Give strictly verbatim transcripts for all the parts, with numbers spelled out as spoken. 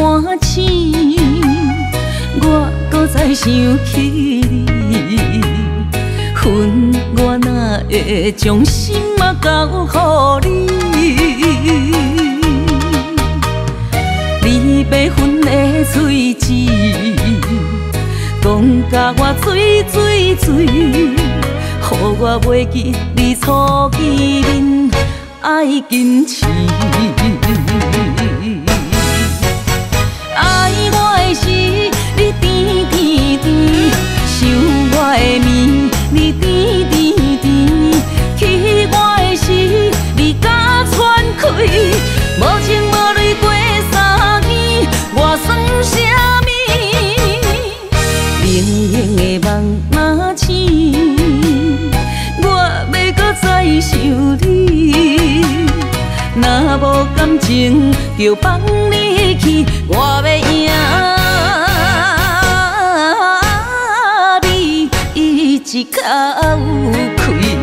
半醒，我搁再想起你，恨我哪会将心啊交予你？你要分的嘴舌，讲甲我醉醉醉，予我袂记你初见面爱矜持。爱我的时，你甜甜甜；想我的面，你甜甜甜；气我的时，你甲喘开。无情无泪过三年，我算啥物？冷冷的梦若醒，我要搁再想你。若无感情，就放你去，我要赢你一口气。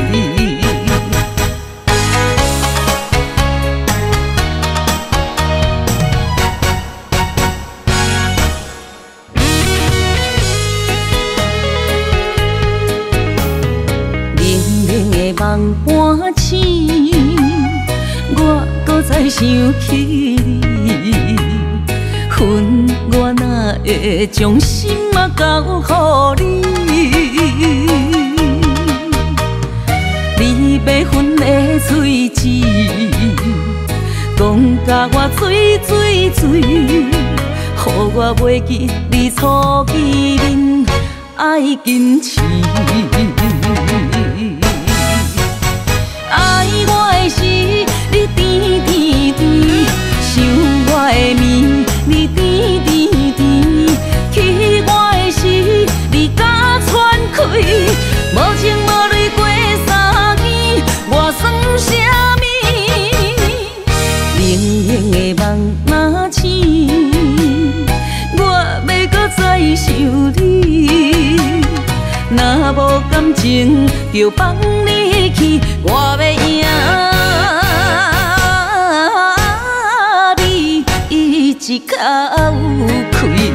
冷冷的梦半醒，我搁再想起你，恨我哪会将心啊交予你？你要分的嘴舌，讲甲我醉醉醉，予我袂记你初见面爱矜持。爱我的时，你甜甜甜；想我的面，你甜甜甜；气我的时，你甲喘开。无情无泪过三年，我算啥物？冷冷的梦若醒，我要搁再想你。若无感情，就放你去，我要赢你一口气。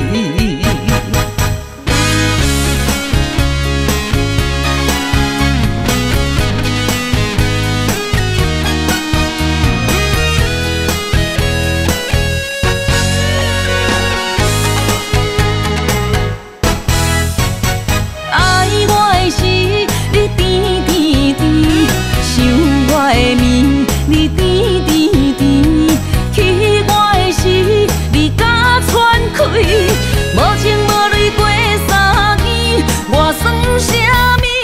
你甜甜甜，气我的时，你甲喘开。无情无泪过三年，我算啥物？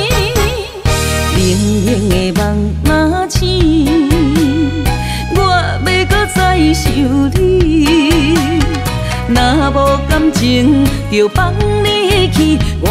冷冷的梦若醒，我要搁再想你。若无感情，就放你去。